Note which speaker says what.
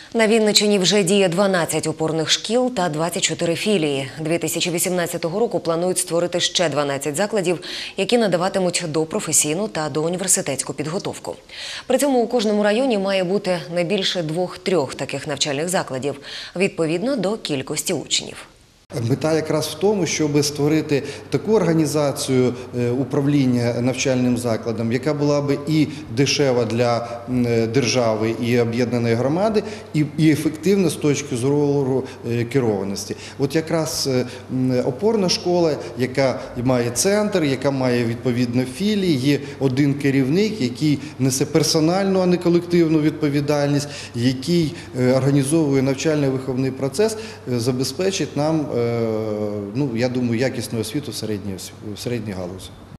Speaker 1: На Вінниччині вже діє 12 опорних шкіл та 24 філії. 2018 року планують створити ще 12 закладів, які надаватимуть допрофесійну та доуніверситетську підготовку. При цьому у кожному районі має бути не більше 2-3 таких навчальних закладів, відповідно до кількості учнів.
Speaker 2: Мета якраз в тому, щоб створити таку організацію управління навчальним закладом, яка була б і дешева для держави і об'єднаної громади, і ефективна з точки зору керованості. От якраз опорна школа, яка має центр, яка має відповідно філії, є один керівник, який несе персональну, а не колективну відповідальність, який організовує навчально-виховний процес, забезпечить нам, я думаю, якісну освіту в середній галузі.